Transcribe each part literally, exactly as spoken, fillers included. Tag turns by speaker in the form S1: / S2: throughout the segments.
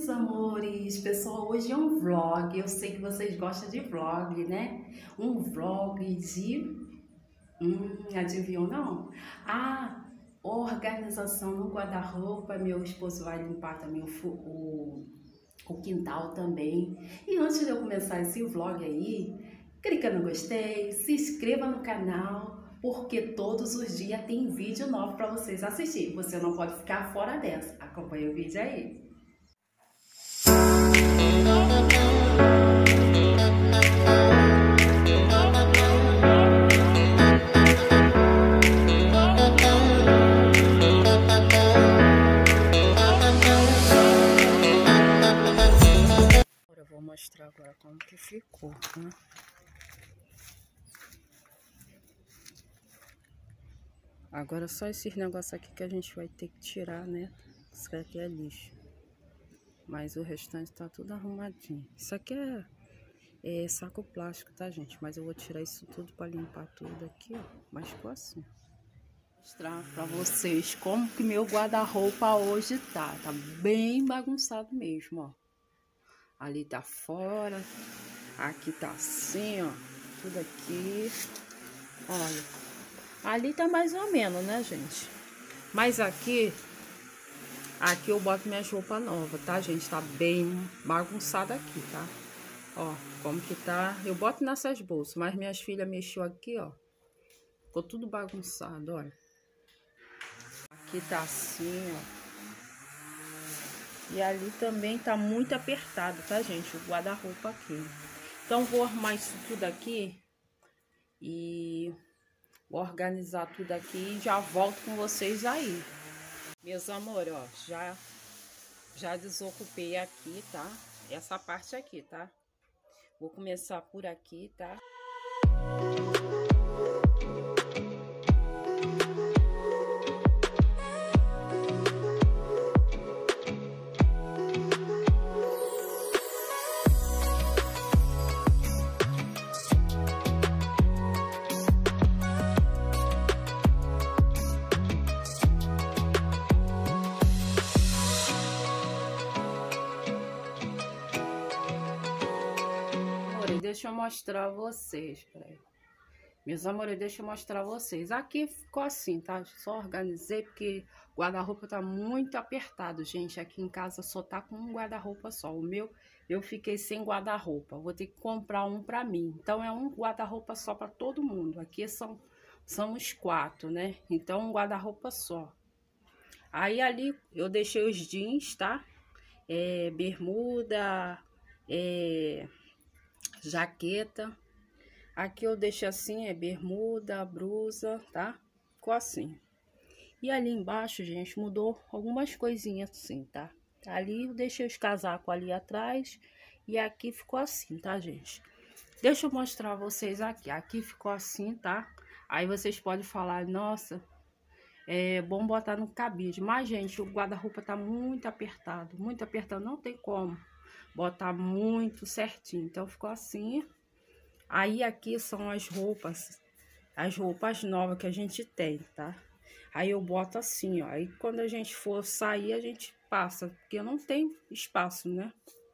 S1: meus amores, pessoal, hoje é um vlog, eu sei que vocês gostam de vlog, né? Um vlog de... Hum, adivinhou não? Ah, organização no guarda-roupa, meu esposo vai limpar também o, o, o quintal também. E antes de eu começar esse vlog aí, clica no gostei, se inscreva no canal, porque todos os dias tem vídeo novo para vocês assistir. Você não pode ficar fora dessa. Acompanha o vídeo aí. Eu vou mostrar agora como que ficou, né? Agora só esses negócios aqui que a gente vai ter que tirar, né? Isso aqui é lixo. Mas o restante tá tudo arrumadinho. Isso aqui é, é saco plástico, tá, gente? Mas eu vou tirar isso tudo pra limpar tudo aqui, ó. Mas ficou assim. Vou mostrar pra vocês como que meu guarda-roupa hoje tá. Tá bem bagunçado mesmo, ó. Ali tá fora. Aqui tá assim, ó. Tudo aqui. Olha. Ali tá mais ou menos, né, gente? Mas aqui, aqui eu boto minhas roupas novas, tá, gente? Tá bem bagunçada aqui, tá? Ó, como que tá. Eu boto nessas bolsas, mas minhas filhas mexeu aqui, ó. Ficou tudo bagunçado, olha. Aqui tá assim, ó. E ali também tá muito apertado, tá, gente? O guarda-roupa aqui. Então, vou arrumar isso tudo aqui e... vou organizar tudo aqui e já volto com vocês aí. Meus amores, ó, já, já desocupei aqui, tá? Essa parte aqui, tá? Vou começar por aqui, tá? Deixa eu mostrar vocês, peraí. Meus amores, deixa eu mostrar vocês. Aqui ficou assim, tá? Só organizei porque o guarda-roupa tá muito apertado, gente. Aqui em casa só tá com um guarda-roupa só. O meu, eu fiquei sem guarda-roupa. Vou ter que comprar um pra mim. Então, é um guarda-roupa só pra todo mundo. Aqui são, são os quatro, né? Então, um guarda-roupa só. Aí, ali, eu deixei os jeans, tá? É, bermuda, é... jaqueta. Aqui eu deixo assim, é bermuda, blusa, tá? Ficou assim. E ali embaixo, gente, mudou algumas coisinhas assim, tá? Ali eu deixei os casacos ali atrás e aqui ficou assim, tá, gente? Deixa eu mostrar a vocês aqui. Aqui ficou assim, tá? Aí vocês podem falar, nossa, é bom botar no cabide. Mas, gente, o guarda-roupa tá muito apertado, muito apertado, não tem como botar muito certinho. Então, ficou assim. Aí, aqui são as roupas, as roupas novas que a gente tem, tá? Aí, eu boto assim, ó. Aí, quando a gente for sair, a gente passa, porque não tem espaço, né?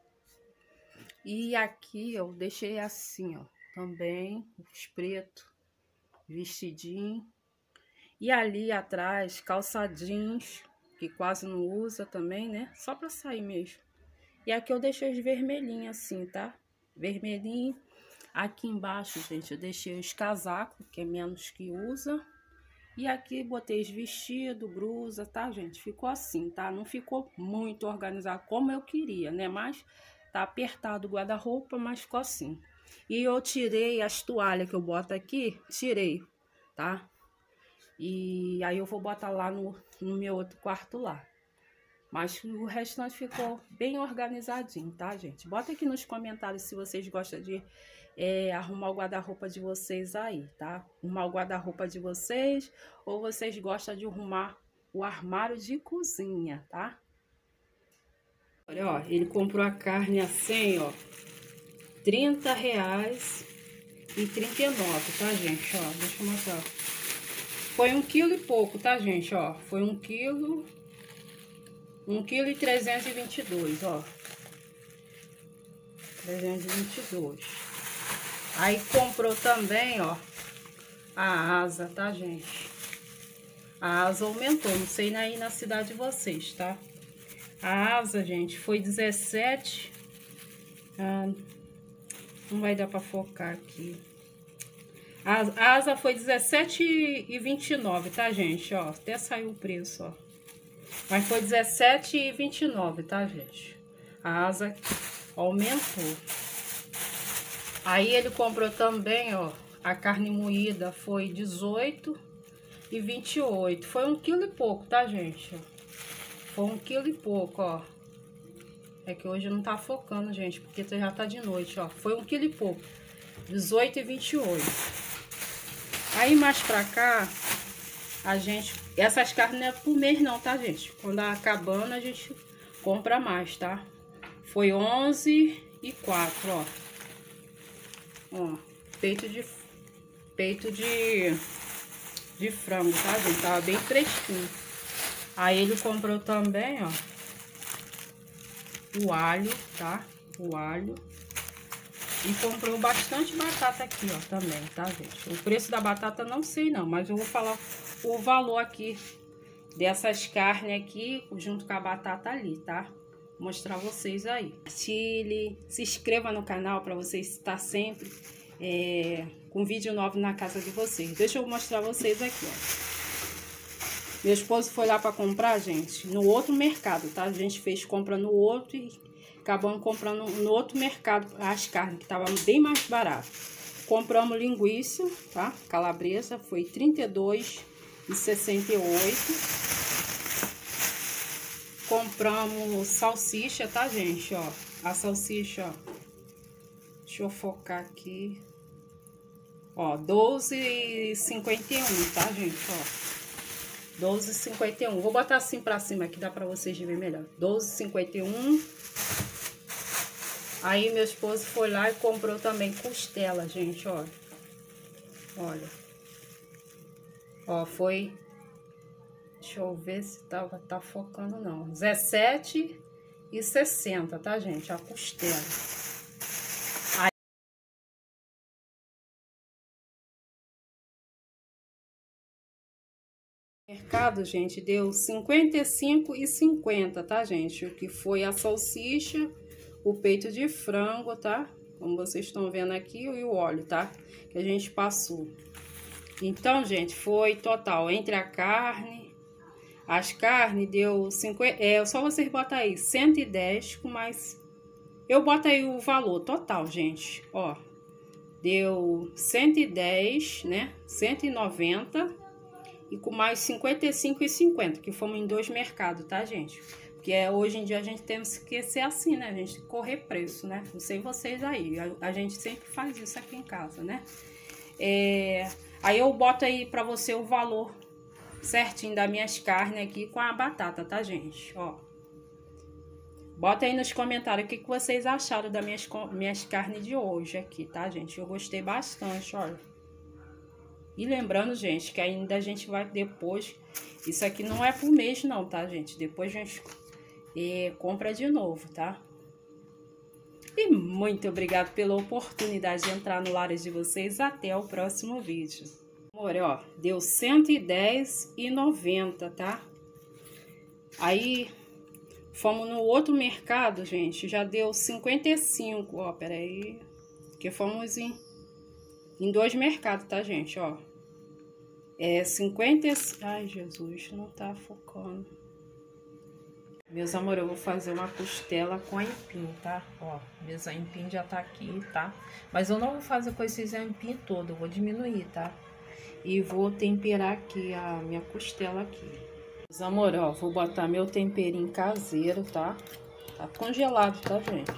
S1: E aqui, eu deixei assim, ó. Também, os pretos, vestidinho. E ali atrás, calça jeans, que quase não usa também, né? Só pra sair mesmo. E aqui eu deixei os vermelhinhos assim, tá? Vermelhinho. Aqui embaixo, gente, eu deixei os casacos, que é menos que usa. E aqui botei os vestidos, blusa, tá, gente? Ficou assim, tá? Não ficou muito organizado como eu queria, né? Mas tá apertado o guarda-roupa, mas ficou assim. E eu tirei as toalhas que eu boto aqui, tirei, tá? E aí eu vou botar lá no, no meu outro quarto lá. Mas o restante ficou bem organizadinho, tá, gente? Bota aqui nos comentários se vocês gostam de é, arrumar o guarda-roupa de vocês aí, tá? Arrumar o guarda-roupa de vocês ou vocês gostam de arrumar o armário de cozinha, tá? Olha, ó, ele comprou a carne assim, ó, trinta reais e trinta e nove, tá, gente? Ó, deixa eu mostrar. Foi um quilo e pouco, tá, gente? Ó, foi um quilo... um quilo e trezentos e vinte e dois, ó. trezentos e vinte e dois. Aí comprou também, ó, a asa, tá, gente? A asa aumentou, não sei aí na cidade de vocês, tá? A asa, gente, foi dezessete. Ah, não vai dar pra focar aqui. A asa foi dezessete e vinte e nove, tá, gente? Ó, até saiu o preço, ó. Mas foi dezessete e vinte e nove, tá, gente? A asa aumentou. Aí ele comprou também, ó, a carne moída foi dezoito e vinte e oito. Foi um quilo e pouco, tá, gente? Foi um quilo e pouco, ó. É que hoje não tá focando, gente, porque já tá de noite, ó. Foi um quilo e pouco. dezoito e vinte e oito. Aí mais pra cá, a gente... Essas carnes não é por mês não, tá, gente? Quando acabando, a gente compra mais, tá? Foi onze e quatro, ó. Ó, peito de... Peito de... De frango, tá, gente? Tava bem fresquinho. Aí ele comprou também, ó, o alho, tá? O alho. E comprou bastante batata aqui, ó, também, tá, gente? O preço da batata não sei não, mas eu vou falar o valor aqui dessas carnes aqui, junto com a batata ali, tá? Vou mostrar vocês aí. Chile, se inscreva no canal para vocês estar sempre é, com vídeo novo na casa de vocês. Deixa eu mostrar vocês aqui, ó. Meu esposo foi lá para comprar, gente, no outro mercado, tá? A gente fez compra no outro e acabamos comprando no outro mercado as carnes, que estavam bem mais barato. Compramos linguiça, tá? Calabresa, foi trinta e dois e sessenta e oito. Compramos salsicha, tá, gente? Ó, a salsicha, ó. Deixa eu focar aqui. Ó, doze e cinquenta e um, tá, gente? Ó. doze e cinquenta e um. Vou botar assim pra cima que dá pra vocês verem melhor. doze e cinquenta e um. Aí meu esposo foi lá e comprou também costela, gente, ó. Olha. Ó, foi... Deixa eu ver se tá, tá focando não. dezessete e sessenta, tá, gente? A costela. Mercado, gente, deu cinquenta e cinco e cinquenta, tá, gente? O que foi a salsicha, o peito de frango, tá? Como vocês estão vendo aqui, e o óleo, tá? Que a gente passou. Então, gente, foi total entre a carne, as carnes deu cinquenta, é só vocês botar aí cento e dez com mais. Eu boto aí o valor total, gente, ó. Deu cento e dez, né? cento e noventa. E com mais cinquenta e cinco e cinquenta, que fomos em dois mercados, tá, gente? Porque é, hoje em dia a gente tem que ser assim, né? A gente tem que correr preço, né? Não sei vocês aí, a, a gente sempre faz isso aqui em casa, né? É, aí eu boto aí pra você o valor certinho das minhas carnes aqui com a batata, tá, gente? Ó. Bota aí nos comentários o que, que vocês acharam das minhas, minhas carnes de hoje aqui, tá, gente? Eu gostei bastante, olha. E lembrando, gente, que ainda a gente vai depois... Isso aqui não é por mês, não, tá, gente? Depois a gente é, compra de novo, tá? E muito obrigado pela oportunidade de entrar no lar de vocês. Até o próximo vídeo. Amor, ó, deu cento e dez e noventa, tá? Aí, fomos no outro mercado, gente. Já deu cinquenta e cinco, ó, peraí. Porque fomos em, em dois mercados, tá, gente, ó. É cinquenta... Ai, Jesus, não tá focando. Meus amores, eu vou fazer uma costela com aipim, tá? Ó, meus aipim já tá aqui, tá? Mas eu não vou fazer com esses aipim todo, eu vou diminuir, tá? E vou temperar aqui a minha costela aqui. Meus amores, ó, vou botar meu temperinho caseiro, tá? Tá congelado, tá, gente?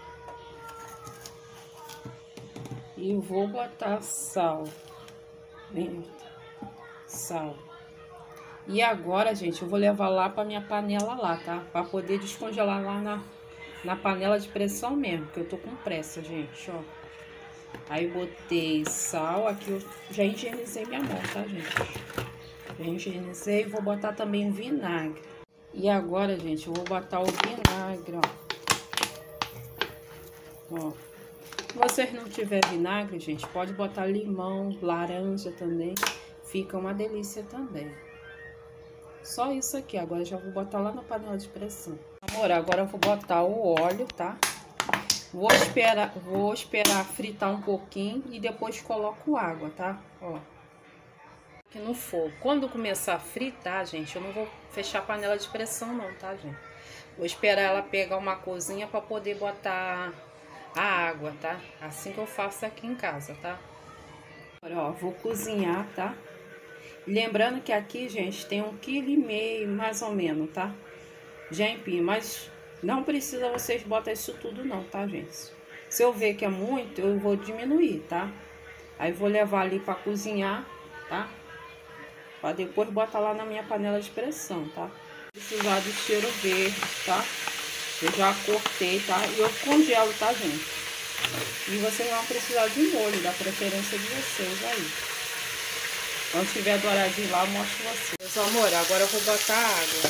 S1: E vou botar sal. Vem. Sal. E agora, gente, eu vou levar lá para minha panela lá, tá? Para poder descongelar lá na, na panela de pressão mesmo, que eu tô com pressa, gente, ó. Aí botei sal, aqui eu já higienizei minha mão, tá, gente? Já higienizei, vou botar também vinagre. E agora, gente, eu vou botar o vinagre, ó. Ó. Se vocês não tiverem vinagre, gente, pode botar limão, laranja também. Fica uma delícia também. Só isso aqui. Agora eu já vou botar lá na panela de pressão. Amor, agora eu vou botar o óleo, tá? Vou esperar, vou esperar fritar um pouquinho e depois coloco água, tá? Ó. Aqui no fogo. Quando começar a fritar, gente, eu não vou fechar a panela de pressão não, tá, gente? Vou esperar ela pegar uma cozinha para poder botar a água, tá? Assim que eu faço aqui em casa, tá? Agora, ó, vou cozinhar, tá? Lembrando que aqui, gente, tem um quilo e meio, mais ou menos, tá? De aipim, mas não precisa vocês botar isso tudo não, tá, gente? Se eu ver que é muito, eu vou diminuir, tá? Aí vou levar ali para cozinhar, tá? Para depois botar lá na minha panela de pressão, tá? Precisar do cheiro verde, tá? Eu já cortei, tá? E eu congelo, tá, gente? E vocês vão precisar de molho, da preferência de vocês aí. Quando tiver douradinho lá, eu mostro vocês. Meus amor, agora eu vou botar água.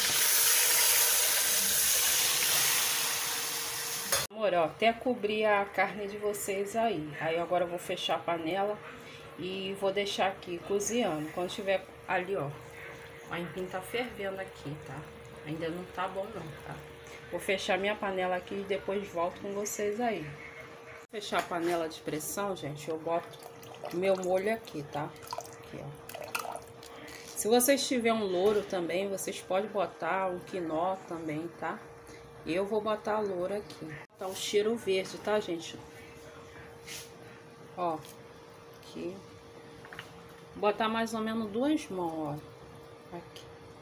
S1: Amor, ó, até cobrir a carne de vocês aí. Aí agora eu vou fechar a panela e vou deixar aqui cozinhando. Quando tiver ali, ó, o aipim tá fervendo aqui, tá? Ainda não tá bom não, tá? Vou fechar minha panela aqui e depois volto com vocês aí. Vou fechar a panela de pressão, gente, eu boto o meu molho aqui, tá? Aqui, ó. Se vocês tiverem um louro também, vocês podem botar um quinó também, tá? Eu vou botar a loura aqui. Tá um cheiro verde, tá, gente? Ó, aqui. Vou botar mais ou menos duas mãos, ó. Aqui.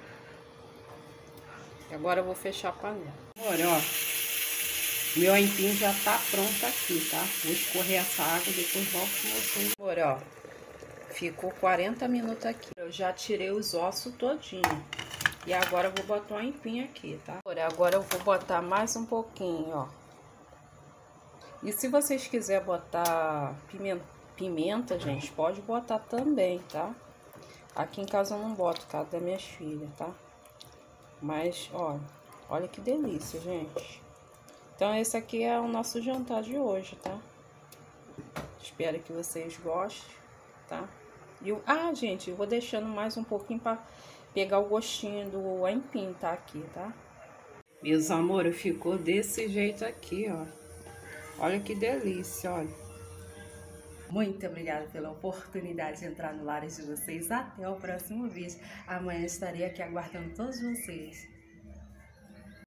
S1: E agora eu vou fechar a panela. Olha, ó. Meu aipim já tá pronto aqui, tá? Vou escorrer essa água e depois volto com vocês. Olha, ó. Ficou quarenta minutos aqui. Eu já tirei os ossos todinho. E agora eu vou botar um aipim aqui, tá? Agora eu vou botar mais um pouquinho, ó. E se vocês quiserem botar pimenta, pimenta, gente, pode botar também, tá? Aqui em casa eu não boto, por causa das minhas filhas, tá? Mas, ó, olha que delícia, gente. Então, esse aqui é o nosso jantar de hoje, tá? Espero que vocês gostem, tá? E eu, ah, gente, eu vou deixando mais um pouquinho pra pegar o gostinho do aipim, tá? Aqui, tá? Meus amores, ficou desse jeito aqui, ó. Olha que delícia, olha.
S2: Muito obrigada pela oportunidade de entrar no lar de vocês. Até o próximo vídeo. Amanhã estarei aqui aguardando todos vocês.